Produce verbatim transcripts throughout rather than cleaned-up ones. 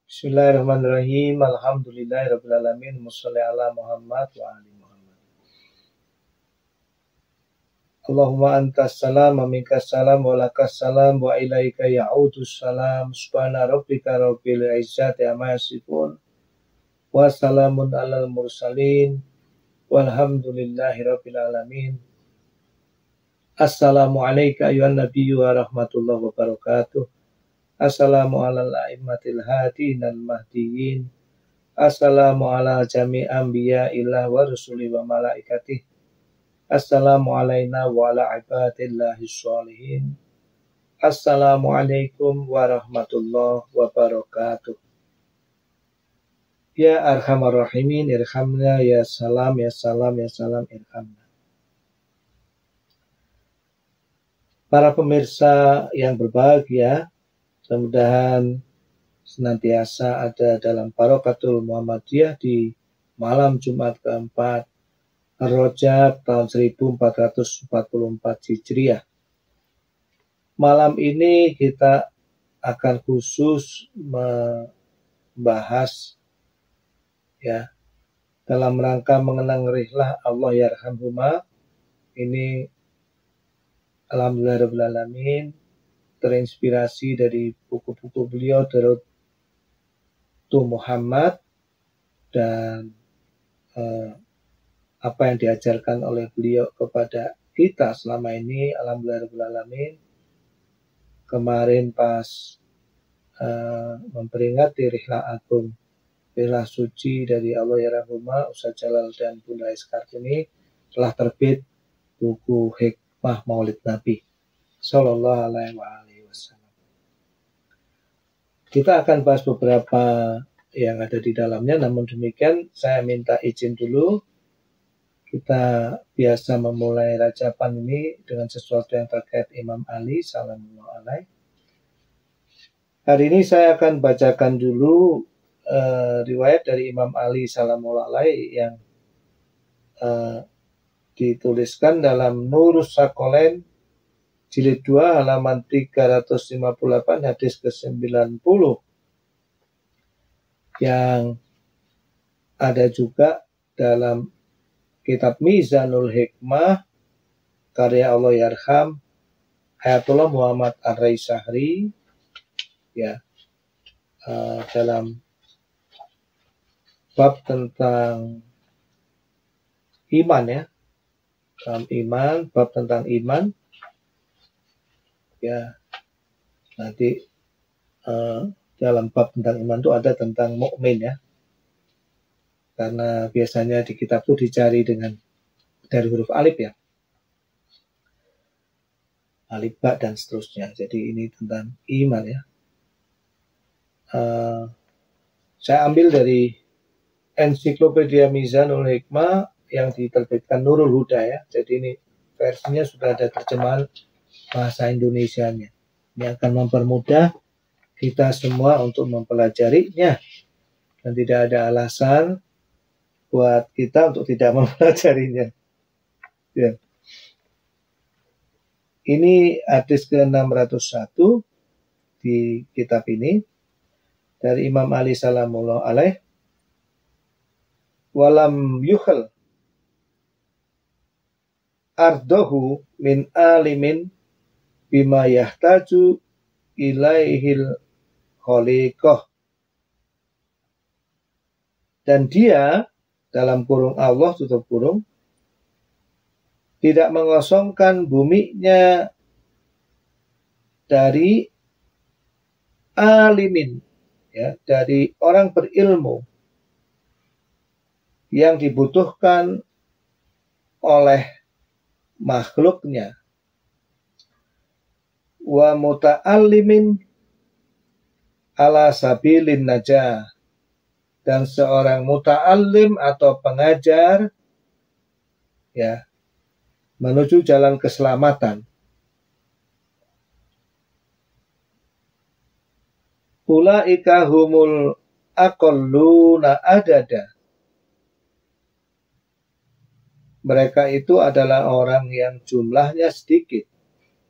Bismillahirrahmanirrahim. Alhamdulillahirabbil alamin. Wassalli ala Muhammad wa ali Muhammad. Allahumma antas salam wa minkas salam wa lakas salam wa ilaika ya'udus salam. Subhana rabbika rabbil izzati amma yasifun. Wa salamun alal mursalin. Walhamdulillahi rabbil alamin. Assalamu alayka ayuhan nabiyyu wa rahmatullahi wa barakatuh. Assalamu ala a'immatil hadin al-mahdiyin. Assalamu ala jami' anbiya illah wa rusuli wa malaikatih. Assalamu alayna wa ala ibadillahi sholihin. Assalamu alaikum warahmatullahi wabarakatuh. Ya arhamar rahimin, irhamna ya salam, ya salam, ya salam, irhamna. Para pemirsa yang berbahagia, mudah-mudahan senantiasa ada dalam Barokatul Muhammadiyah di malam Jumat keempat Rajab tahun seribu empat ratus empat puluh empat Hijriah. Malam ini kita akan khusus membahas ya dalam rangka mengenang rihlah Allah yarhamhuma. Ini alhamdulillahirabbil alamin terinspirasi dari buku-buku beliau Darut Muhammad dan eh, apa yang diajarkan oleh beliau kepada kita selama ini. Alhamdulillahirabbil alamin. Kemarin pas eh, memperingati rihlah agung, rihlah suci dari Allah yarhamhuma Ustaz Jalal dan Bunda Ais Kartini, telah terbit buku Hikmah Maulid Nabi Sallallahu Alaihi Wasallam. Kita akan bahas beberapa yang ada di dalamnya, namun demikian saya minta izin dulu. Kita biasa memulai Rajaban ini dengan sesuatu yang terkait Imam Ali Salamullah alaih. Hari ini saya akan bacakan dulu uh, riwayat dari Imam Ali Salamullah alaih yang uh, dituliskan dalam Nurus Sakolen Jilid dua halaman tiga ratus lima puluh delapan hadis ke sembilan puluh, yang ada juga dalam kitab Mizanul Hikmah karya Allah yarham Ayatullah Muhammad Ar-Raisahri ya, uh, dalam bab tentang iman ya, dalam iman, bab tentang iman ya. Nanti uh, dalam bab tentang iman itu ada tentang mukmin ya, karena biasanya di kitab itu dicari dengan dari huruf alif ya, alif ba dan seterusnya. Jadi ini tentang iman ya. Uh, saya ambil dari ensiklopedia Mizanul Hikmah yang diterbitkan Nurul Huda ya. Jadi ini versinya sudah ada terjemahan bahasa Indonesianya. Ini akan mempermudah kita semua untuk mempelajarinya, dan tidak ada alasan buat kita untuk tidak mempelajarinya ya. Ini hadis ke enam ratus satu di kitab ini dari Imam Ali Salamullah alaih. Walam yukhal ardohu min alimin bima yahtaju ilaihil kholiqah. Dan dia, dalam kurung Allah tutup kurung, tidak mengosongkan buminya dari alimin ya, dari orang berilmu yang dibutuhkan oleh makhluknya, wa muta'allimin ala sabilin najah, dan seorang muta'allim atau pengajar ya menuju jalan keselamatan. Ulaika humul aqalluna adada. Mereka itu adalah orang yang jumlahnya sedikit,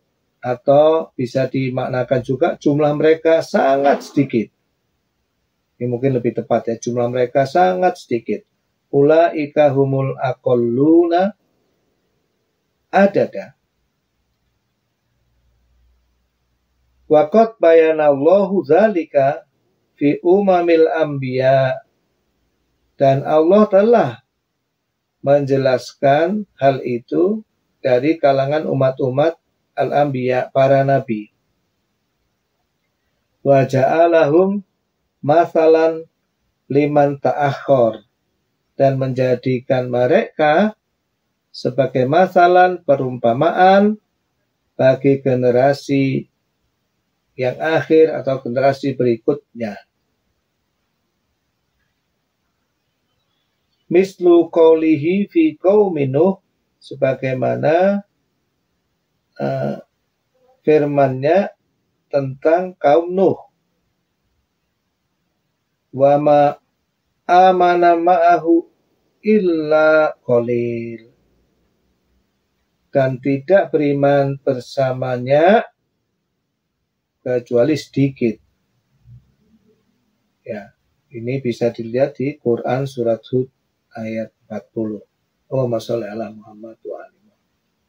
atau bisa dimaknakan juga jumlah mereka sangat sedikit. Ini mungkin lebih tepat ya, jumlah mereka sangat sedikit. Ulaika humul aqalluna adada. Wa qad bayanallahu dzalika fi umamil anbiya. Dan Allah telah menjelaskan hal itu dari kalangan umat-umat al-anbiya, para nabi. Wa ja'alahum masalan liman ta'akhir, dan menjadikan mereka sebagai masalan, perumpamaan bagi generasi yang akhir atau generasi berikutnya. Mislu qawlihi fi qaumi Nuh, sebagaimana uh, firman-Nya tentang kaum Nuh. Wa ma amana ma'ahu illa qalil. Dan tidak beriman bersamanya kecuali sedikit. Ya, ini bisa dilihat di Quran surat Hud ayat empat puluh. Allahumma sholli ala Muhammad wa ali Muhammad.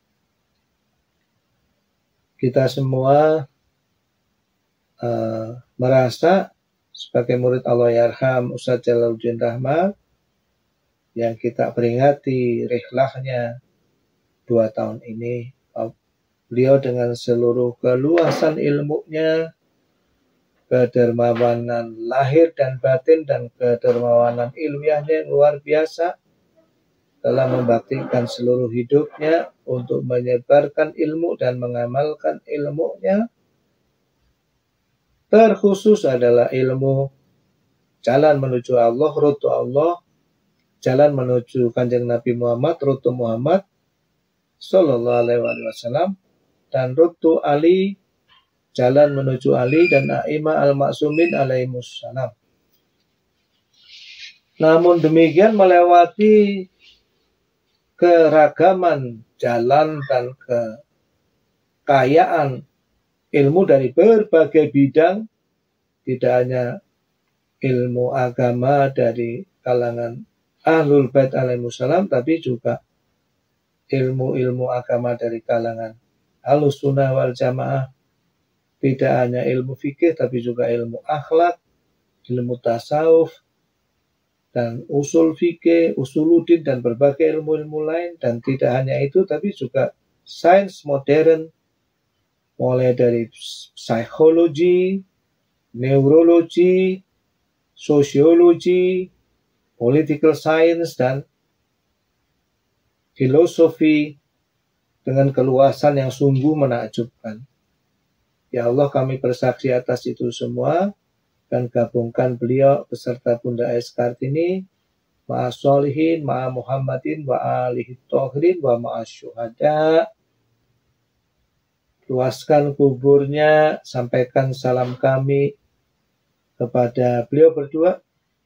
Kita semua uh, merasa sebagai murid Allah Yarham Ustaz Jalaluddin Rahmat yang kita peringati rihlahnya dua tahun ini. Beliau dengan seluruh keluasan ilmunya, kedermawanan lahir dan batin, dan kedermawanan ilmiahnya yang luar biasa, telah membaktikan seluruh hidupnya untuk menyebarkan ilmu dan mengamalkan ilmunya. Terkhusus adalah ilmu jalan menuju Allah, rutu Allah, jalan menuju Kanjeng Nabi Muhammad, rutu Muhammad Sallallahu Alaihi Wasallam, dan rutu Ali, jalan menuju Ali dan A'imah al-Ma'sumin alaihimussalam. Namun demikian, melewati keragaman jalan dan kekayaan ilmu dari berbagai bidang, tidak hanya ilmu agama dari kalangan Ahlul Bait alaihimussalam, tapi juga ilmu-ilmu agama dari kalangan Ahlus Sunnah wal Jamaah. Tidak hanya ilmu fikih, tapi juga ilmu akhlak, ilmu tasawuf, dan usul fikih, usuluddin, dan berbagai ilmu-ilmu lain. Dan tidak hanya itu, tapi juga sains modern, mulai dari psikologi, neurologi, sosiologi, political science, dan filosofi, dengan keluasan yang sungguh menakjubkan. Ya Allah, kami bersaksi atas itu semua, dan gabungkan beliau beserta Bunda Ais Kartini ma'a sholihin, ma'a Muhammadin, wa alihi tohirin, wa ma'a syuhada. Luaskan kuburnya, sampaikan salam kami kepada beliau berdua,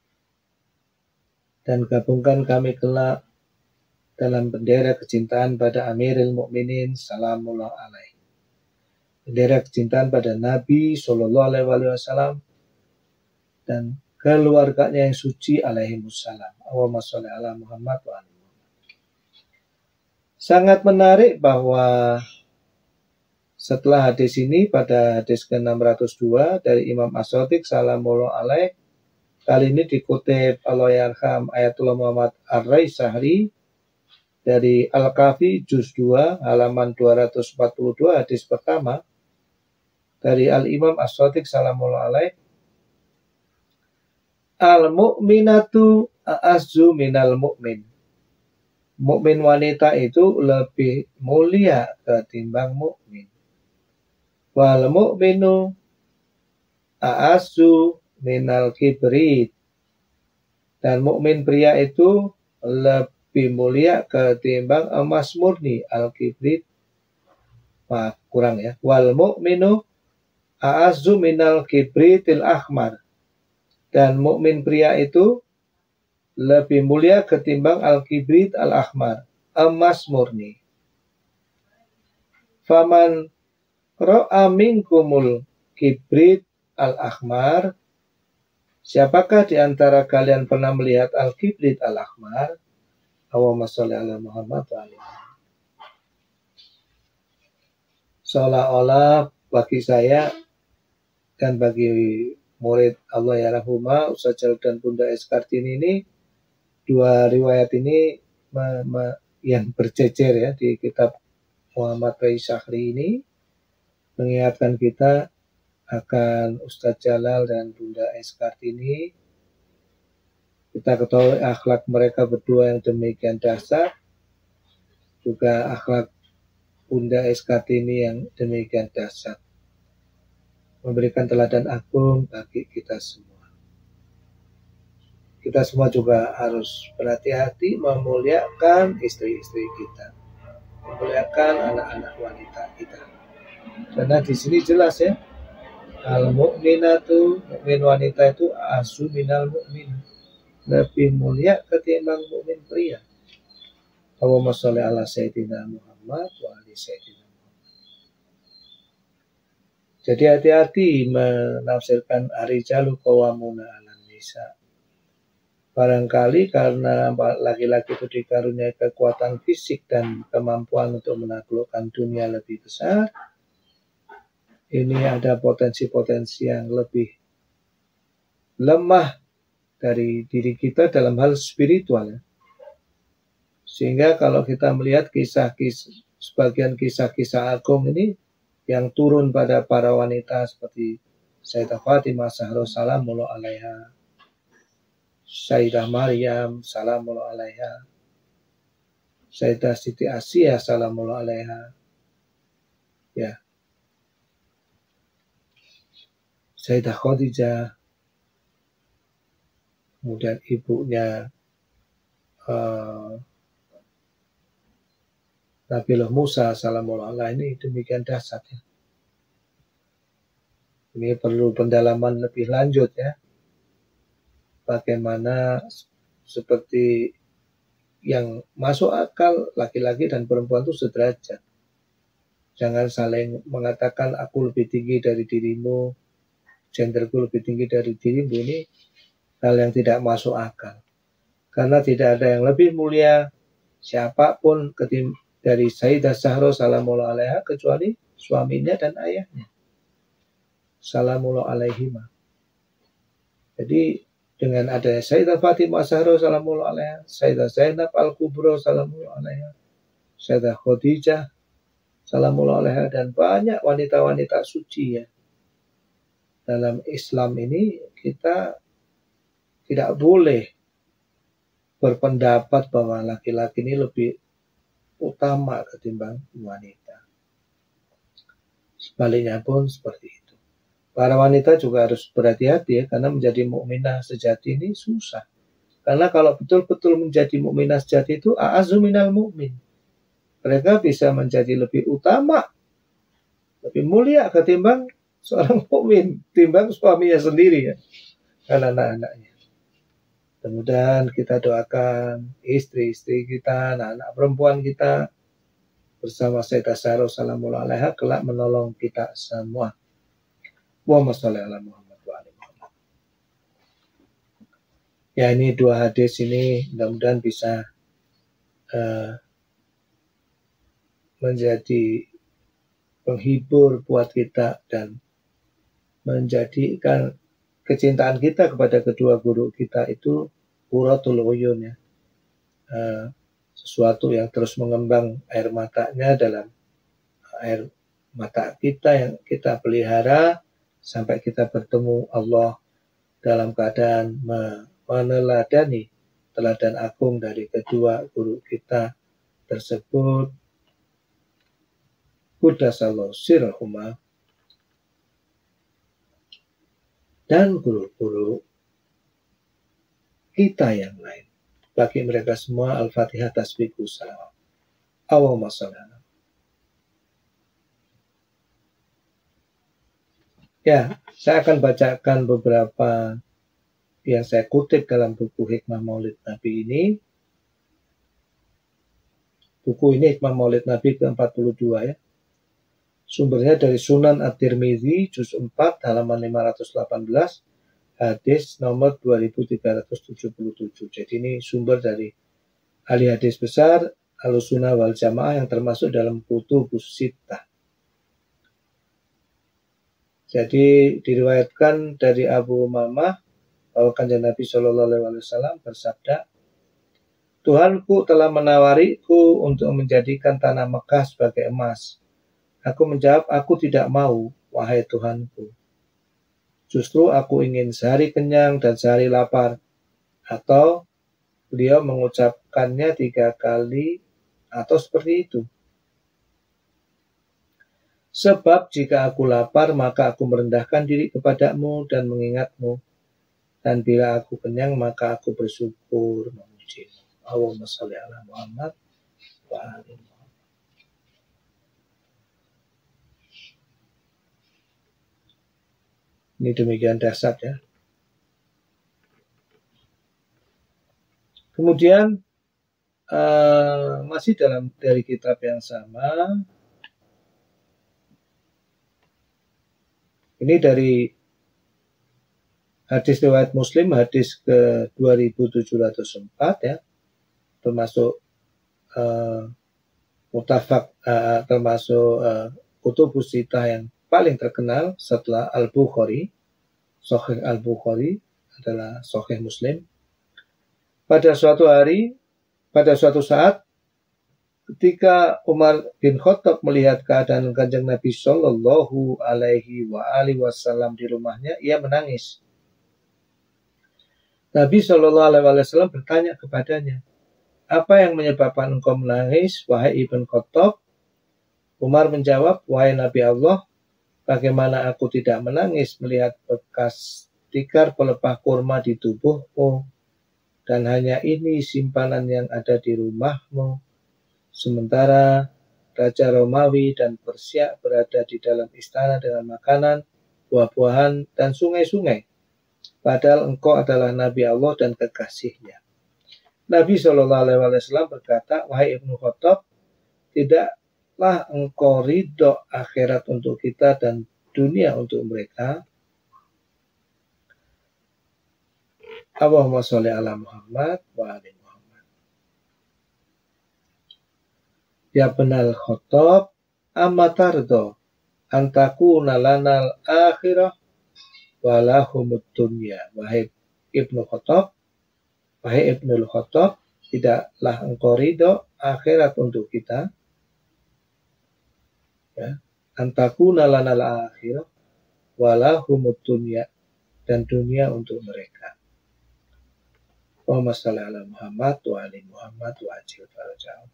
dan gabungkan kami kelak dalam bendera kecintaan pada Amirul Mukminin salamullah alaihi. Bendera kecintaan pada Nabi Shallallahu Alaihi Wasallam dan keluarganya yang suci alaihimussalam. Allahumma sholli ala Muhammad wa ali Muhammad. Sangat menarik bahwa setelah hadis ini, pada hadis ke enam ratus dua dari Imam As-Shadiq salamullah alaih, kali ini dikutip Allahyarham Ayatullah Muhammad Ar-Raisahri dari Al-Kafi juz dua halaman dua ratus empat puluh dua, hadis pertama dari Al-Imam As-Shadiq salamullah alaih. Al-mu'minatu a'azzu minal mu'min. Mukmin wanita itu lebih mulia ketimbang mukmin. Wal mu'minu a'azzu minal kibrit. Dan mukmin pria itu lebih mulia ketimbang emas murni. Al-kibrit, maaf kurang ya. Wal mu'minu a'azzu minal kibritil ahmar. Dan mukmin pria itu lebih mulia ketimbang al-kibrit al-ahmar, emas murni. Faman ra'a minkumul kibrit al-ahmar, Siapakah di antara kalian pernah melihat Al-Kibrit Al-Ahmar? Allahumma sholli ala Muhammad wa ali Muhammad. Seolah-olah bagi saya dan bagi murid Allah ya rahumah, Ustaz Jalil dan Bunda S. Kartini ini, dua riwayat ini me, me, yang berjejer ya di kitab Muhammad Rai Syahri ini mengingatkan kita akan Ustaz Jalal dan Bunda S. Kartini. Kita ketahui akhlak mereka berdua yang demikian dahsyat, juga akhlak Bunda S. Kartini yang demikian dahsyat, memberikan teladan agung bagi kita semua. Kita semua juga harus berhati-hati memuliakan istri-istri kita, memuliakan anak-anak wanita kita. Karena di sini jelas ya, al-mu'minatu, mukmin wanita itu asu minal mu'min, lebih mulia ketimbang mukmin pria. Allahumma sholli ala sayyidina Muhammad wa ali sayyidina Muhammad. Jadi hati-hati menafsirkan ar-rijalu qawwamuna 'alan nisa. Barangkali karena laki-laki itu dikaruniai kekuatan fisik dan kemampuan untuk menaklukkan dunia lebih besar, ini ada potensi-potensi yang lebih lemah dari diri kita dalam hal spiritual. Ya. Sehingga kalau kita melihat kisah-kisah, sebagian kisah-kisah agung ini yang turun pada para wanita seperti Sayyidah Fatimah Zahra salamullah alaiha, Sayyidah Maryam salamullah alaiha, Sayyidah Siti Asiyah salamullah alaiha, ya, Sayyidah Khadijah, kemudian ibunya uh, Nabiullah Musa salamullah alaihi, ini demikian dahsyat ya. Ini perlu pendalaman lebih lanjut ya. Bagaimana seperti yang masuk akal laki-laki dan perempuan itu sederajat. Jangan saling mengatakan aku lebih tinggi dari dirimu, genderku lebih tinggi dari dirimu. Ini hal yang tidak masuk akal. Karena tidak ada yang lebih mulia siapapun dari Sayyidah Zahra salamullah alaiha kecuali suaminya dan ayahnya. Salamullah alaihima. Jadi dengan adanya Sayyidah Fatimah Zahra salamullah alaiha, Sayyidah Zainab Al-Kubra salamullah alaiha, Sayyidah Khadijah salamullah alaiha, dan banyak wanita-wanita suci ya. Dalam Islam ini kita tidak boleh berpendapat bahwa laki-laki ini lebih utama ketimbang wanita. Sebaliknya pun seperti itu. Para wanita juga harus berhati-hati ya, karena menjadi mukminah sejati ini susah. Karena kalau betul-betul menjadi mukminah sejati itu a'azu minal mukmin. Mereka bisa menjadi lebih utama, lebih mulia ketimbang seorang mukmin, timbang suaminya sendiri ya, dan anak-anaknya. Kemudian kita doakan istri-istri kita, anak-anak perempuan kita bersama Sayyidah Zahra salamullah alaiha kelak menolong kita semua. Allahumma sholli ala Muhammad wa ali Muhammad. Ya, ini dua hadis ini mudah-mudahan bisa uh, menjadi penghibur buat kita dan menjadikan kecintaan kita kepada kedua guru kita itu qurratul uyun ya. Uh, sesuatu yang terus mengembang air matanya dalam air mata kita yang kita pelihara sampai kita bertemu Allah dalam keadaan meneladani teladan agung dari kedua guru kita tersebut. Quddasallahu sirrahuma, dan guru-guru kita yang lain. Bagi mereka semua Al-Fatihah tasbih salam. Allahumma sholli ala. Ya, saya akan bacakan beberapa yang saya kutip dalam buku Hikmah Maulid Nabi ini. Buku ini Hikmah Maulid Nabi ke empat puluh dua ya. Sumbernya dari Sunan At-Tirmidzi juz empat halaman lima ratus delapan belas hadis nomor dua ribu tiga ratus tujuh puluh tujuh. Jadi ini sumber dari ahli hadis besar Ahlussunnah wal Jamaah yang termasuk dalam Kutubus Sittah. Jadi diriwayatkan dari Abu Umamah bahwa kanjeng Nabi Shallallahu Alaihi Wasallam bersabda, Tuhanku telah menawariku untuk menjadikan tanah Mekah sebagai emas. Aku menjawab, aku tidak mau, wahai Tuhanku. Justru aku ingin sehari kenyang dan sehari lapar. Atau beliau mengucapkannya tiga kali atau seperti itu. Sebab jika aku lapar, maka aku merendahkan diri kepadamu dan mengingatmu. Dan bila aku kenyang, maka aku bersyukur memujimu. Allahumma sholli ala Muhammad wa ali Muhammad. Ini demikian dahsyat ya. Kemudian uh, masih dalam dari kitab yang sama, ini dari hadis riwayat Muslim, hadis ke dua ribu tujuh ratus empat ya, termasuk uh, mutafak, uh, termasuk uh, Kutubus Sittah yang paling terkenal setelah Al-Bukhari. Sahih Al-Bukhari adalah Sahih Muslim. Pada suatu hari, pada suatu saat, ketika Umar bin Khattab melihat keadaan kanjeng Nabi Shallallahu Alaihi Wasallam di rumahnya, ia menangis. Nabi Shallallahu Alaihi Wasallam bertanya kepadanya, apa yang menyebabkan engkau menangis, wahai Ibn Khattab? Umar menjawab, wahai Nabi Allah, bagaimana aku tidak menangis melihat bekas tikar pelepah kurma di tubuhmu, dan hanya ini simpanan yang ada di rumahmu, sementara Raja Romawi dan Persia berada di dalam istana dengan makanan, buah-buahan, dan sungai-sungai, padahal engkau adalah Nabi Allah dan kekasihnya. Nabi Shallallahu Alaihi Wasallam berkata, wahai Ibnu Khattab, tidaklah engkau ridho akhirat untuk kita dan dunia untuk mereka. Allahumma sholli ala Muhammad wa ali Muhammad. Ya benal Khattab, amma tardo antakuna lanal akhirah walahumud dunya. Wahai Ibnu Khattab, wahai Ibnu Khattab, tidaklah engkau ridho akhirat untuk kita, ya, antakuna lanal akhirah walahumud dunya, dan dunia untuk mereka. Allahumma sholli ala Muhammad wa ali Muhammad wa ajil farajahum.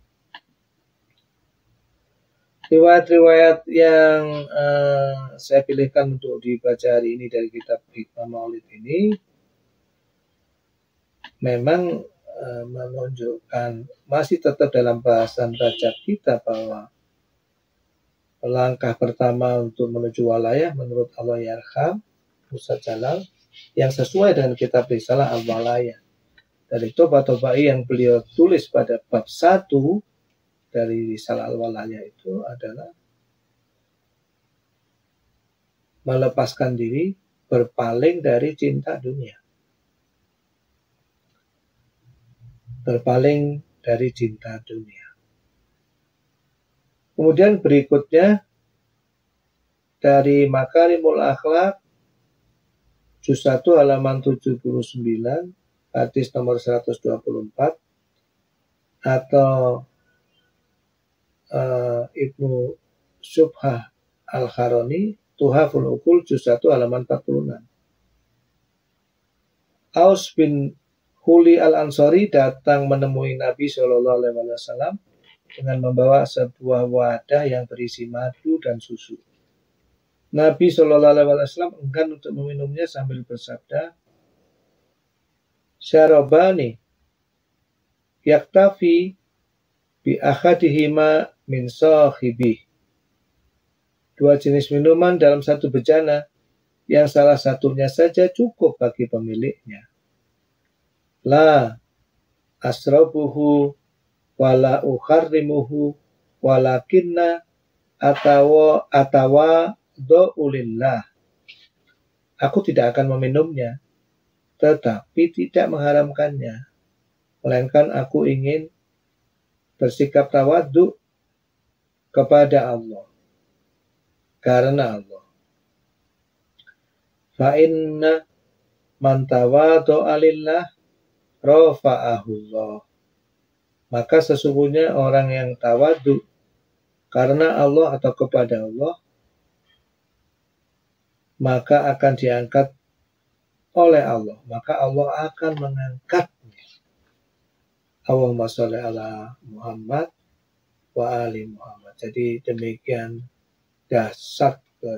Riwayat-riwayat yang uh, saya pilihkan untuk dibaca hari ini dari kitab Hikmah Maulid ini memang uh, menunjukkan masih tetap dalam bahasan Rajab kita bahwa langkah pertama untuk menuju walayah menurut Allahyarham Musa Jalal yang sesuai dengan kitab Risalah Al-Walayah dari Toba-Tobai yang beliau tulis pada bab satu dari Risalah Al-Walayah itu adalah melepaskan diri, berpaling dari cinta dunia. Berpaling dari cinta dunia. Kemudian berikutnya dari Makarimul Akhlak juz satu halaman tujuh puluh sembilan hadis nomor seratus dua puluh empat atau uh, Ibnu Subhah Al-Kharoni Tuhaful Uqul juz satu halaman empat puluh enam. Aus bin Huli Al-Ansari datang menemui Nabi Shallallahu Alaihi Wasallam dengan membawa sebuah wadah yang berisi madu dan susu. Nabi Shallallahu Alaihi Wasallam enggan untuk meminumnya sambil bersabda, Syarabani yaktafi bi akhadihima min sahibih. Dua jenis minuman dalam satu bejana yang salah satunya saja cukup bagi pemiliknya. La asrabuhu wala ukharrimuhu walakinna atawa atawa do'ulillah. Aku tidak akan meminumnya, tetapi tidak mengharamkannya. Melainkan aku ingin bersikap tawadhu kepada Allah, karena Allah. Fa inna man tawadhu'a lillah rafa'ahullah. Maka sesungguhnya orang yang tawadhu karena Allah atau kepada Allah, maka akan diangkat oleh Allah. Maka Allah akan mengangkatnya. Allahumma sholli ala Muhammad wa ali Muhammad. Jadi demikian dasar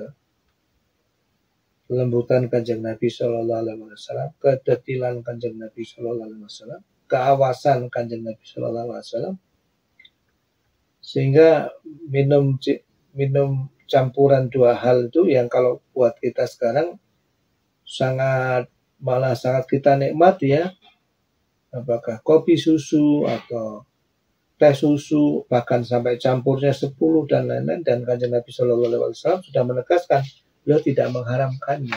kelembutan Kanjeng Nabi Shallallahu Alaihi Wasallam, kedetilan Kanjeng Nabi Shallallahu Alaihi Wasallam, keawasan Kanjeng Nabi Shallallahu Alaihi Wasallam, sehingga minum minum campuran dua hal itu yang kalau buat kita sekarang sangat malah sangat kita nikmati ya, apakah kopi susu atau teh susu, bahkan sampai campurnya sepuluh dan lain-lain, dan Kanjeng Nabi Shallallahu Alaihi Wasallam sudah menegaskan beliau tidak mengharamkannya.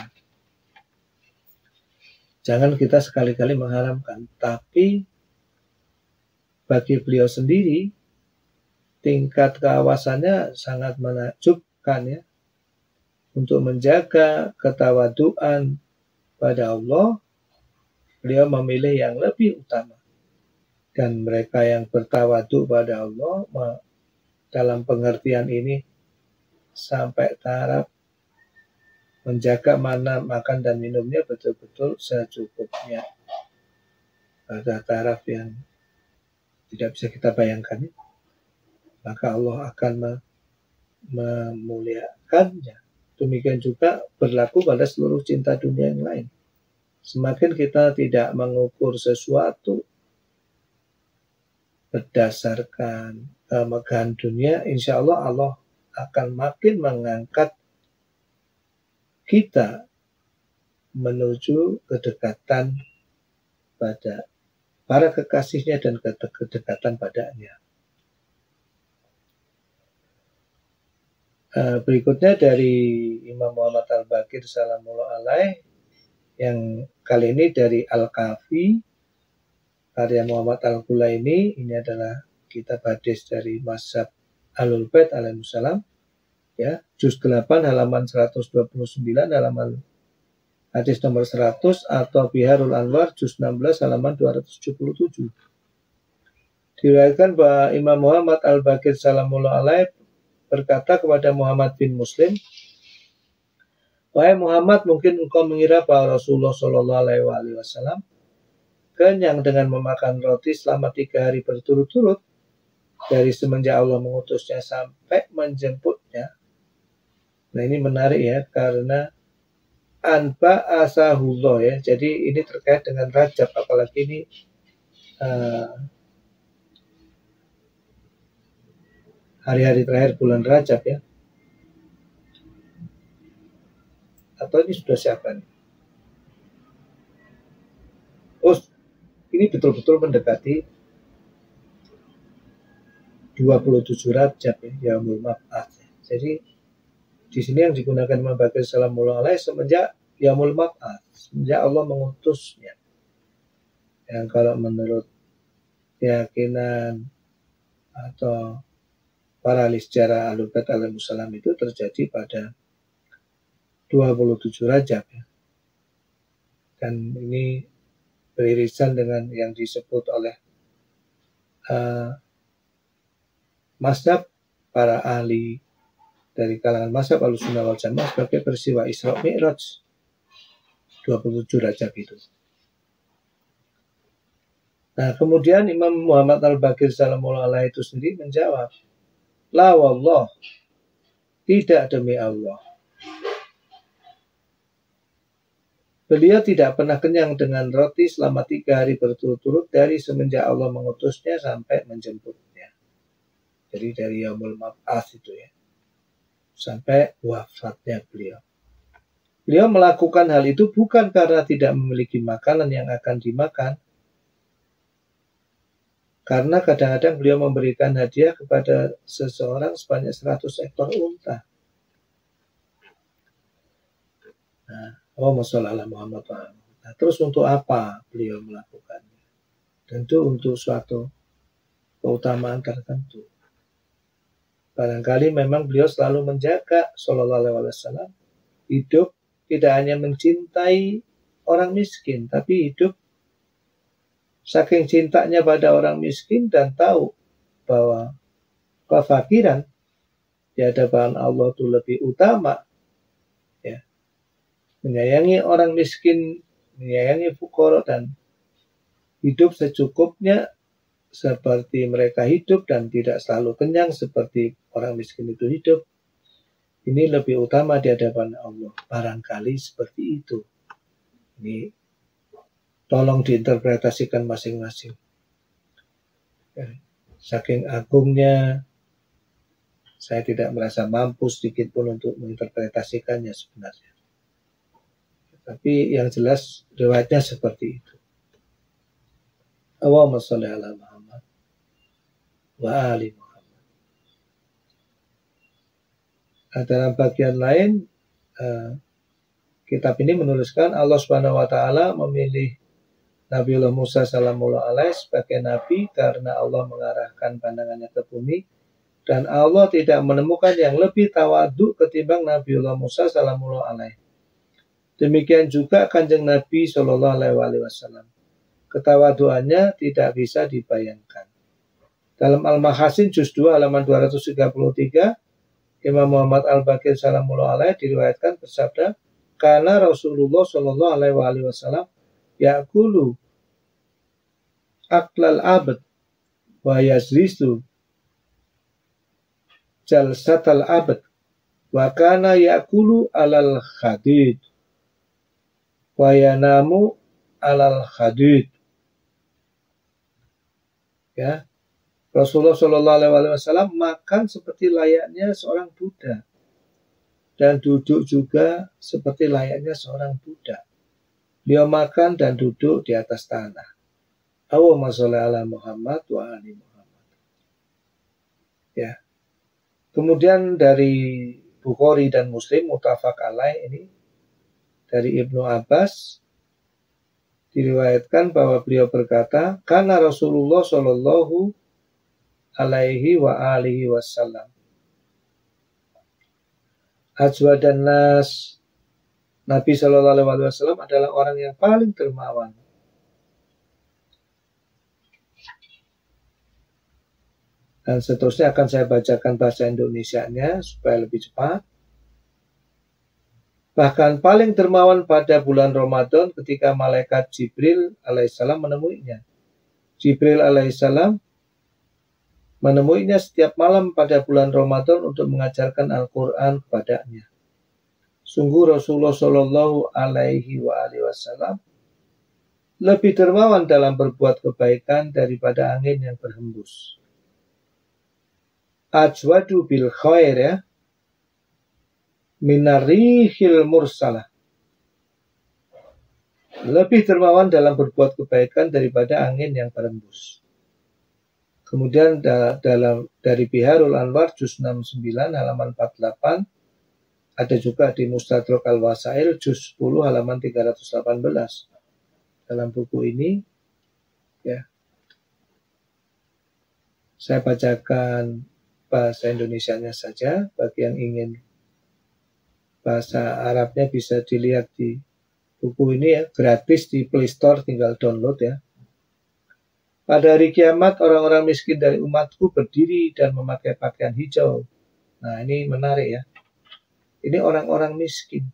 Jangan kita sekali-kali mengharamkan, tapi bagi beliau sendiri tingkat keawasannya sangat menakjubkan ya, untuk menjaga ketawaduan pada Allah, beliau memilih yang lebih utama. Dan mereka yang bertawadu pada Allah dalam pengertian ini sampai taraf menjaga mana makan dan minumnya betul-betul secukupnya, pada taraf yang tidak bisa kita bayangkan, maka Allah akan memuliakannya. Demikian juga berlaku pada seluruh cinta dunia yang lain. Semakin kita tidak mengukur sesuatu berdasarkan kemegahan dunia, insya Allah Allah akan makin mengangkat kita menuju kedekatan pada para kekasihnya dan kedekatan padanya. Berikutnya dari Imam Muhammad Al-Baqir Salamullah Alaih, yang kali ini dari Al-Kafi karya Muhammad Al-Kulaini. Ini adalah kitab hadis dari mazhab Ahlul Bait alaihissalam ya, juz delapan halaman seratus dua puluh sembilan, halaman hadis nomor seratus, atau Biharul Anwar juz enam belas halaman dua ratus tujuh puluh tujuh. Diriwayatkan bahwa Imam Muhammad Al-Baqir Salamullah Alaih berkata kepada Muhammad bin Muslim, "Wahai Muhammad, mungkin engkau mengira bahwa Rasulullah Shallallahu Alaihi Wasallam kenyang dengan memakan roti selama tiga hari berturut-turut dari semenjak Allah mengutusnya sampai menjemputnya." Nah ini menarik ya, karena anba asahullah ya. Jadi ini terkait dengan Rajab, apalagi ini uh, hari-hari terakhir bulan Rajab ya. Atau ini sudah siapa nih? Oh, ini betul-betul mendekati dua puluh tujuh Rajab ya, Yaumul Mab'ats. Jadi di sini yang digunakan Imam Baqir Salamullah Alaih semenjak Yaumul Mab'ats, semenjak Allah mengutusnya. Yang kalau menurut keyakinan atau para ahli sejarah Ahlul Bait alaihissalam itu terjadi pada dua puluh tujuh Rajab ya. Dan ini beririsan dengan yang disebut oleh uh, mazhab para ahli dari kalangan mazhab Ahlussunnah wal Jamaah sebagai peristiwa Isra Mi'raj dua puluh tujuh Rajab itu. Nah, kemudian Imam Muhammad Al-Baqir Salamullah Alaih itu sendiri menjawab, "La wallah, tidak demi Allah. Beliau tidak pernah kenyang dengan roti selama tiga hari berturut-turut dari semenjak Allah mengutusnya sampai menjemputnya." Jadi dari Yaumul Mab'ats itu ya, sampai wafatnya beliau. Beliau melakukan hal itu bukan karena tidak memiliki makanan yang akan dimakan, karena kadang-kadang beliau memberikan hadiah kepada seseorang sebanyak seratus ekor unta. Nah, Allahumma sholli ala Muhammad. Nah, terus untuk apa beliau melakukannya? Tentu untuk suatu keutamaan tertentu. Barangkali memang beliau selalu menjaga sallallahu alaihi wasallam hidup tidak hanya mencintai orang miskin, tapi hidup saking cintanya pada orang miskin dan tahu bahwa kefakiran di hadapan Allah itu lebih utama, ya. Menyayangi orang miskin, menyayangi fuqara dan hidup secukupnya seperti mereka hidup dan tidak selalu kenyang seperti orang miskin itu hidup. Ini lebih utama di hadapan Allah. Barangkali seperti itu. Ini tolong diinterpretasikan masing-masing. Saking agungnya, saya tidak merasa mampu sedikit pun untuk menginterpretasikannya sebenarnya. Tapi yang jelas riwayatnya seperti itu. Allahumma sholli ala Muhammad wa ali Muhammad. Nah, dalam bagian lain, uh, kitab ini menuliskan Allah Subhanahu wa taala memilih Nabiullah Musa salamullah alaih sebagai nabi karena Allah mengarahkan pandangannya ke bumi dan Allah tidak menemukan yang lebih tawadhu ketimbang Nabiullah Musa salamullah alaih. Demikian juga Kanjeng Nabi sallallahu alaihi wasallam. Ketawaduannya tidak bisa dibayangkan. Dalam Al-Mahasin juz dua halaman dua ratus tiga puluh tiga, Imam Muhammad Al-Baqir salamullah alaih diriwayatkan bersabda, karena Rasulullah sallallahu alaihi wasallam ya'kulu aklal abad wa yazrisu jalsatal abad wa kana ya'kulu alal khadid wa yanamu alal khadid. Ya, Rasulullah Shallallahu Alaihi Wasallam makan seperti layaknya seorang Buddha dan duduk juga seperti layaknya seorang Buddha. Beliau makan dan duduk di atas tanah. Allahumma sholli ala Muhammad wa ali Muhammad. Ya. Kemudian dari Bukhari dan Muslim muttafaq alaih ini dari Ibnu Abbas diriwayatkan bahwa beliau berkata, karena Rasulullah Shallallahu alaihi wa alihi wasallam ajwadan nas, Nabi Shallallahu alaihi wasallam adalah orang yang paling dermawan. Dan seterusnya akan saya bacakan bahasa Indonesianya supaya lebih cepat. Bahkan paling dermawan pada bulan Ramadan ketika malaikat Jibril alaihissalam menemuinya. Jibril alaihissalam menemuinya setiap malam pada bulan Ramadan untuk mengajarkan Al-Quran kepadanya. Sungguh Rasulullah Shallallahu Alaihi Wasallam lebih dermawan dalam berbuat kebaikan daripada angin yang berhembus. Ajwadu bil khair, ya, minarihil mursalah. Lebih dermawan dalam berbuat kebaikan daripada angin yang berhembus. Kemudian da dalam dari Biharul Anwar juz enam puluh sembilan halaman empat puluh delapan, ada juga di Mustadrak Al-Wasail juz sepuluh halaman tiga ratus delapan belas. Dalam buku ini, ya, saya bacakan bahasa Indonesianya saja. Bagi yang ingin bahasa Arabnya bisa dilihat di buku ini, ya, gratis di Play Store, tinggal download, ya. Pada hari kiamat orang-orang miskin dari umatku berdiri dan memakai pakaian hijau. Nah, ini menarik, ya. Ini orang-orang miskin,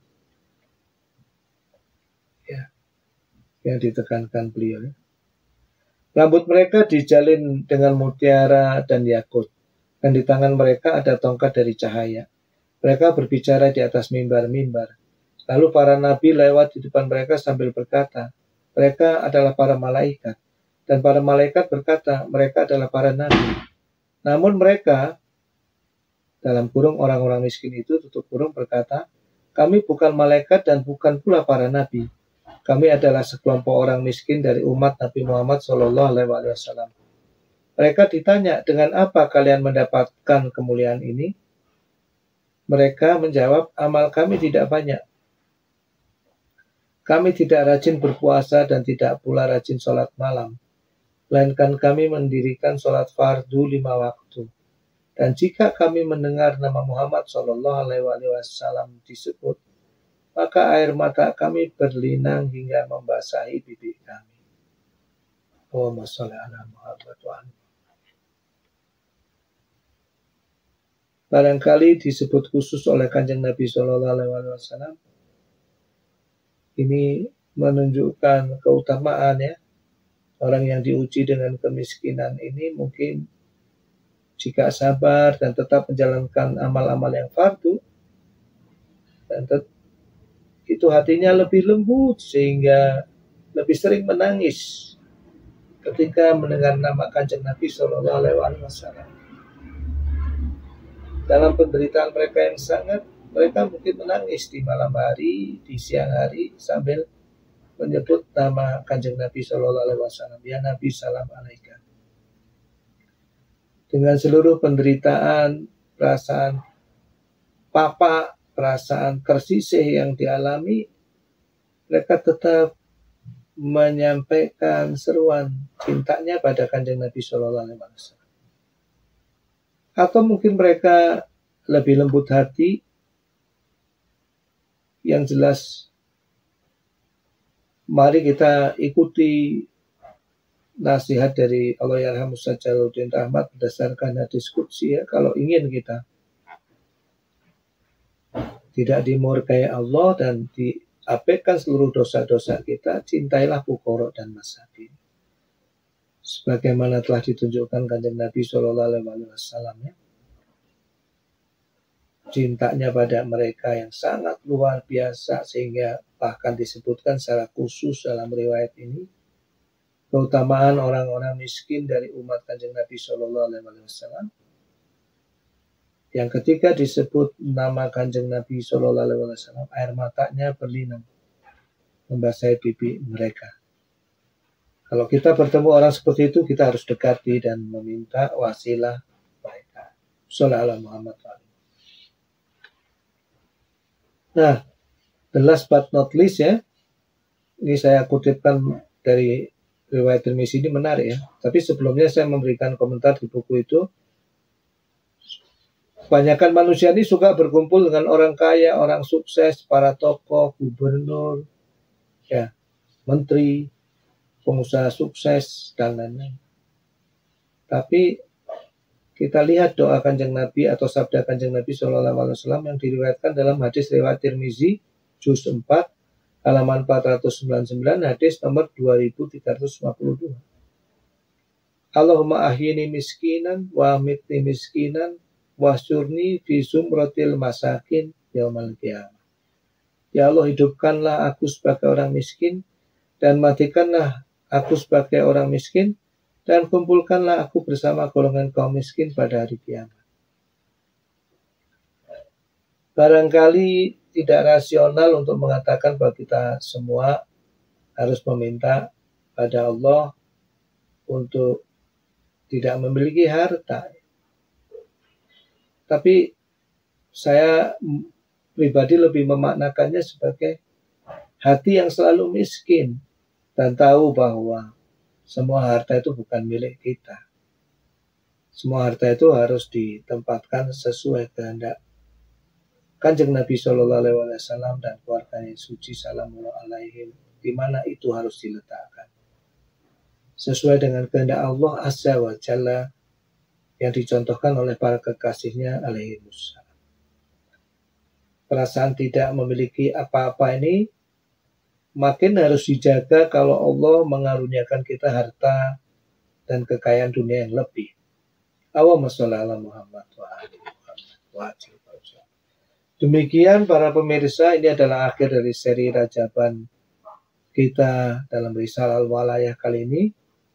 ya, yang ditekankan beliau, ya. Rambut mereka dijalin dengan mutiara dan yakut, dan di tangan mereka ada tongkat dari cahaya. Mereka berbicara di atas mimbar-mimbar. Lalu para nabi lewat di depan mereka sambil berkata, mereka adalah para malaikat. Dan para malaikat berkata, mereka adalah para nabi. Namun mereka, dalam kurung orang-orang miskin itu, tutup kurung, berkata, kami bukan malaikat dan bukan pula para nabi. Kami adalah sekelompok orang miskin dari umat Nabi Muhammad shallallahu alaihi wasallam. Mereka ditanya, dengan apa kalian mendapatkan kemuliaan ini? Mereka menjawab, amal kami tidak banyak. Kami tidak rajin berpuasa dan tidak pula rajin sholat malam, melainkan kami mendirikan sholat fardu lima waktu. Dan jika kami mendengar nama Muhammad Shallallahu Alaihi Wasallam disebut, maka air mata kami berlinang hingga membasahi bibir kami. Allahumma sholli ala Muhammad wa ala. Barangkali disebut khusus oleh Kanjeng Nabi Shallallahu Alaihi Wasallam. Ini menunjukkan keutamaan ya. Orang yang diuji dengan kemiskinan ini mungkin jika sabar dan tetap menjalankan amal-amal yang fardu, dan itu hatinya lebih lembut sehingga lebih sering menangis ketika mendengar nama Kanjeng Nabi Shallallahu Alaihi Wasallam. Dalam penderitaan mereka yang sangat, mereka mungkin menangis di malam hari, di siang hari sambil menyebut nama Kanjeng Nabi Shallallahu Alaihi Wasallam. Ya Nabi, salam alaika. Dengan seluruh penderitaan, perasaan papa, perasaan tersisih yang dialami, mereka tetap menyampaikan seruan cintanya pada Kanjeng Nabi Shallallahu Alaihi Wasallam. Atau mungkin mereka lebih lembut hati, yang jelas mari kita ikuti nasihat dari Allahyarhamu Ustaz Jalaluddin Rahmat berdasarkan hadis qudsi ya. Kalau ingin kita tidak dimurkai Allah dan diabaikan seluruh dosa-dosa kita, cintailah fuqara dan masakin. Sebagaimana telah ditunjukkan Kanjeng Nabi Shallallahu Alaihi Wasallam ya. Cintanya pada mereka yang sangat luar biasa sehingga bahkan disebutkan secara khusus dalam riwayat ini keutamaan orang-orang miskin dari umat Kanjeng Nabi Shallallahu Alaihi Wasallam. Yang ketiga disebut nama Kanjeng Nabi Shallallahu Alaihi Wasallam, air matanya berlinang membasahi pipi mereka. Kalau kita bertemu orang seperti itu, kita harus dekati dan meminta wasilah mereka. Shallallahu Muhammad. Nah, the last but not least ya, ini saya kutipkan dari riwayat Tirmizi, ini menarik ya. Tapi sebelumnya saya memberikan komentar di buku itu. Kebanyakan manusia ini suka berkumpul dengan orang kaya, orang sukses, para tokoh, gubernur, ya, menteri, pengusaha sukses, dan lain-lain. Tapi kita lihat doa Kanjeng Nabi atau sabda Kanjeng Nabi Shallallahu Alaihi Wasallam yang diriwayatkan dalam hadis riwayat Tirmizi, juz empat, halaman empat ratus sembilan puluh sembilan, hadis nomor dua ribu tiga ratus lima puluh dua. Allahumma ahyini miskinan wa amitni miskinan wasyurni fi sumratil masakin yaumal qiyamah. Ya Allah, hidupkanlah aku sebagai orang miskin dan matikanlah aku sebagai orang miskin, dan kumpulkanlah aku bersama golongan kaum miskin pada hari kiamat. Barangkali tidak rasional untuk mengatakan bahwa kita semua harus meminta pada Allah untuk tidak memiliki harta. Tapi saya pribadi lebih memaknakannya sebagai hati yang selalu miskin dan tahu bahwa semua harta itu bukan milik kita. Semua harta itu harus ditempatkan sesuai kehendak Kanjeng Nabi Shallallahu Alaihi Wasallam dan keluarganya suci Salamullah alaihim, di mana itu harus diletakkan sesuai dengan kehendak Allah Azza wa Jalla yang dicontohkan oleh para kekasihnya alaihi wassalam. Perasaan tidak memiliki apa-apa ini makin harus dijaga kalau Allah mengaruniakan kita harta dan kekayaan dunia yang lebih. Allahumma sholli ala Muhammad wa ali Muhammad. Demikian para pemirsa, ini adalah akhir dari seri Rajaban kita dalam Risalah Al-Walayah kali ini,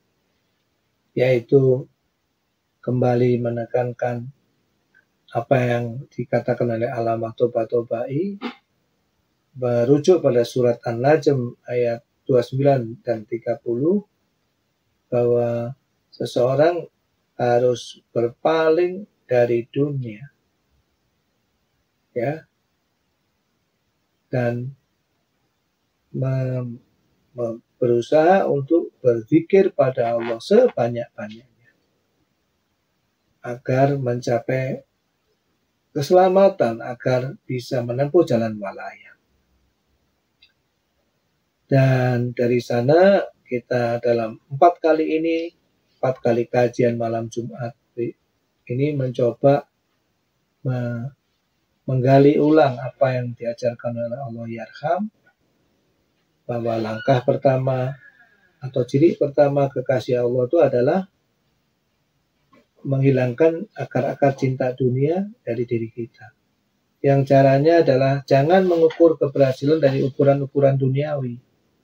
yaitu kembali menekankan apa yang dikatakan oleh Allamah Toba-Tobai, merujuk pada surat An-Najm ayat dua puluh sembilan dan tiga puluh, bahwa seseorang harus berpaling dari dunia, ya, dan mem, mem, berusaha untuk berzikir pada Allah sebanyak-banyaknya agar mencapai keselamatan, agar bisa menempuh jalan walaya. Dan dari sana kita dalam empat kali ini, empat kali kajian malam Jumat ini mencoba me, menggali ulang apa yang diajarkan oleh Allah Yarham, bahwa langkah pertama atau ciri pertama kekasih Allah itu adalah menghilangkan akar-akar cinta dunia dari diri kita. Yang caranya adalah jangan mengukur keberhasilan dari ukuran-ukuran duniawi,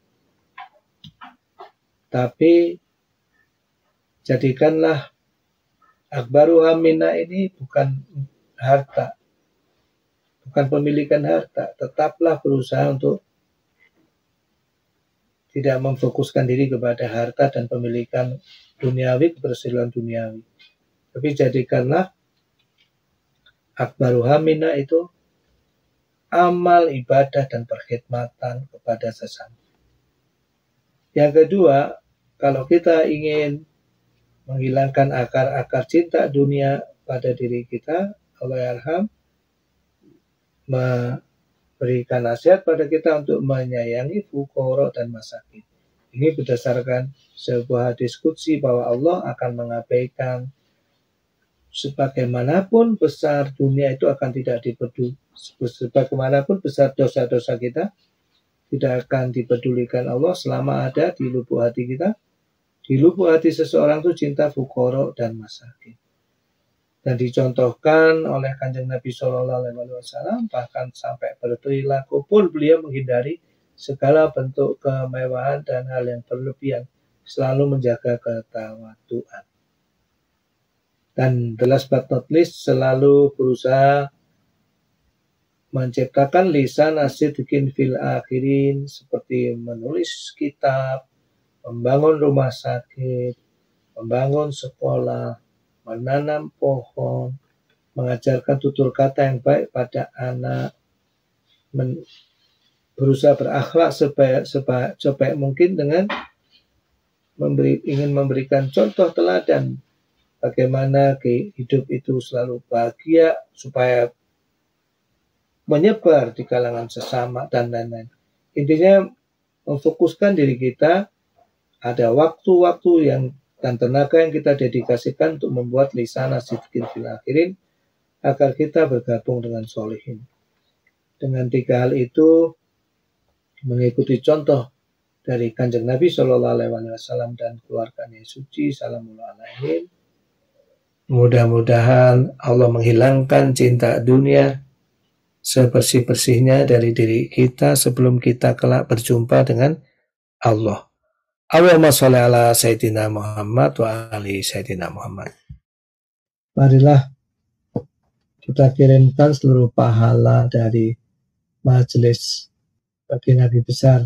tapi jadikanlah akbaru hamina ini bukan harta, bukan pemilikan harta. Tetaplah berusaha untuk tidak memfokuskan diri kepada harta dan pemilikan duniawi, keberhasilan duniawi. Tapi jadikanlah akbaru hamina itu amal, ibadah, dan perkhidmatan kepada sesama. Yang kedua, kalau kita ingin menghilangkan akar-akar cinta dunia pada diri kita, Allah Yarham memberikan nasihat pada kita untuk menyayangi fuqara dan masakin. Ini berdasarkan sebuah diskusi bahwa Allah akan mengabaikan sebagaimanapun besar dunia itu akan tidak dipeduli, sebagaimanapun besar dosa-dosa kita tidak akan dipedulikan Allah selama ada di lubuk hati kita. Di lubuk hati seseorang itu cinta fuqara dan masakin. Dan dicontohkan oleh Kanjeng Nabi Shallallahu Alaihi Wasallam, bahkan sampai berperilaku pun beliau menghindari segala bentuk kemewahan dan hal yang berlebihan, selalu menjaga ketawaduan. Dan the last but not least, selalu berusaha menciptakan lisan as-sidqin fil akhirin, seperti menulis kitab, membangun rumah sakit, membangun sekolah, menanam pohon, mengajarkan tutur kata yang baik pada anak, men, berusaha berakhlak sebaik, sebaik, sebaik mungkin dengan memberi, ingin memberikan contoh teladan bagaimana hidup itu selalu bahagia supaya menyebar di kalangan sesama dan lain-lain. Intinya memfokuskan diri kita, ada waktu-waktu yang dan tenaga yang kita dedikasikan untuk membuat lisan as-sidqin fil akhirin agar kita bergabung dengan sholihin. Dengan tiga hal itu, mengikuti contoh dari Kanjeng Nabi Shallallahu Alaihi Wasallam dan keluarganya suci, salamullah alaihim. Mudah-mudahan Allah menghilangkan cinta dunia sebersih-bersihnya dari diri kita sebelum kita kelak berjumpa dengan Allah. Allahumma sholli ala Sayyidina Muhammad wa ali Sayyidina Muhammad. Marilah kita kirimkan seluruh pahala dari majelis bagi Nabi besar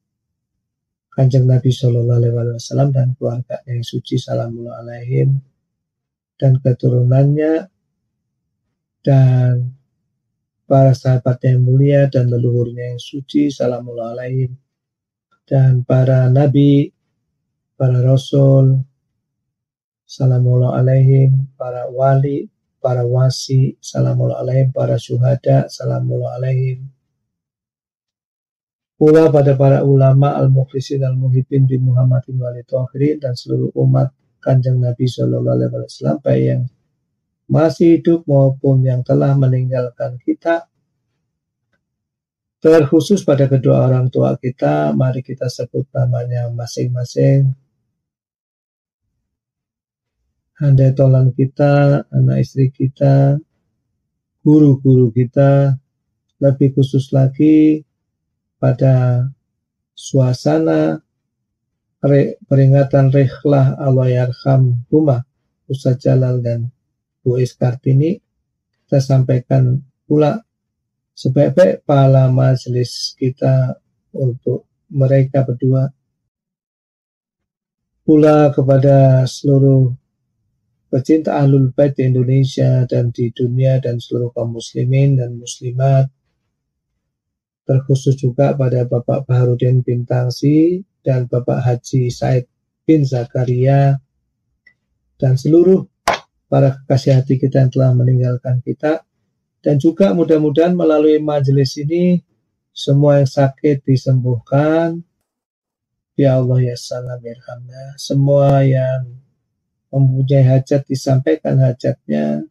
Kanjeng Nabi Shallallahu Alaihi Wasallam dan keluarga yang suci, salamullah alaihim, dan keturunannya dan para sahabat yang mulia dan leluhurnya yang suci, salamullah alaihim, dan para nabi, para rasul, salamullah alaihim, para wali, para wasi, salamullah alaihim, para syuhada, salamullah alaihim, pula pada para ulama al-mukhlisin al-muhibbin bi Muhammadin wali tauhirin dan seluruh umat Kanjeng Nabi Shallallahu Alaihi Wasallam, baik yang masih hidup maupun yang telah meninggalkan kita. Terkhusus pada kedua orang tua kita, mari kita sebut namanya masing-masing. Handai tolan kita, anak istri kita, guru-guru kita, lebih khusus lagi pada suasana peringatan Rihlah Allah Yarham Huma, Ustadz Jalal dan Bu Iskartini, kita sampaikan pula sebaik-baik pahala majelis kita untuk mereka berdua, pula kepada seluruh pecinta Ahlul Bait di Indonesia dan di dunia dan seluruh kaum muslimin dan muslimat, terkhusus juga pada Bapak Baharudin bin Tangsi dan Bapak Haji Said bin Zakaria dan seluruh para kekasih hati kita yang telah meninggalkan kita. Dan juga mudah-mudahan melalui majelis ini semua yang sakit disembuhkan. Ya Allah ya salam irhamna. Semua yang mempunyai hajat disampaikan hajatnya.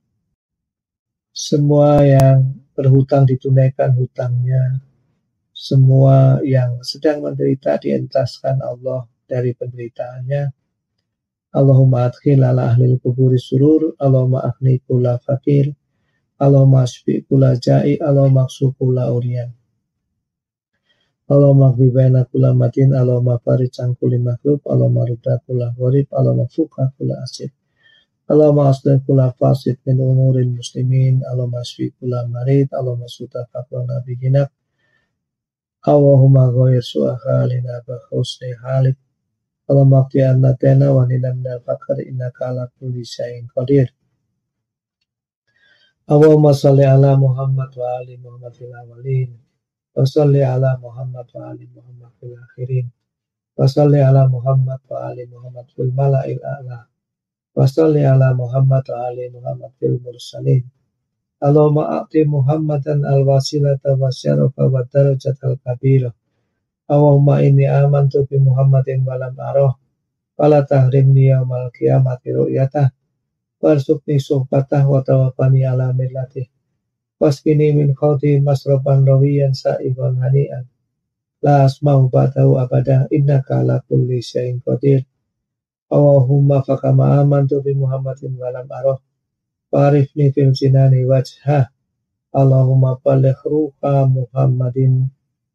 Semua yang berhutang ditunaikan hutangnya. Semua yang sedang menderita dientaskan Allah dari penderitaannya. Allahumma adkhil ala ahlil kuburi surur. Allahumma akhni kula fakir. Allahumma asfi kula ja'i. Allahumma aksu kula urian. Allahumma akhbi baina kula matin. Allahumma farid an kulli makhlub. Allahumma rudda kula gharib. Allahumma fuqa kula asif. Allahumma aslih kula fasid min umuril muslimin. Allahumma asfi kula marid. Allahumma suta fakrona bihinak. Allahumma ghair su'a halina bakhusni halik. Allahumma qti anna tena wa nina minal fakar innaka ala kulli syai'in qadir. Allahumma salli ala Muhammad wa ali Muhammad fil awalin. Wa salli ala Muhammad wa ali Muhammad fil akhirin. Wa salli ala Muhammad wa ali Muhammad fil mala'il a'la. Wa salli ala Muhammad wa ali Muhammad fil mursalin. Allahumma a'ti Muhammadan al-wasilata wa syarafa wa darajat al-kabirah. Allahumma inni amantu bi Muhammadin wa lam arah. Fala tahrimni yaumal qiyamati ru'yatah. Warzuqni suhbatah wa tawaffani ala millatih. Waskini min khawti masraban rawiyan sa'iban hani'an. La asma'u ba'dahu abadah innaka ala kulli syai'in qadir. Allahumma fakama amantu bi Muhammadin wa lam arah. Farifni fil jinani wajhah. Allahumma baligh ruha Muhammadin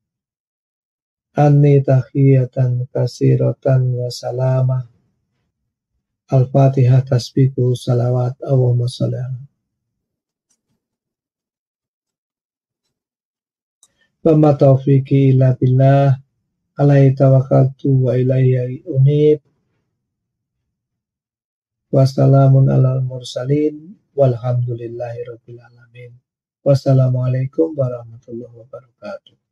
anni tahiyatan kasiratan wa salamah. Al-Fatihah tasbihu salawat. Allahumma sholli ala wa ma taufiqi illa billah alaihi tawakkaltu wa ilaihi unib. Wassalamun alal mursalin walhamdulillahi rabbil alamin. Wassalamualaikum warahmatullahi wabarakatuh.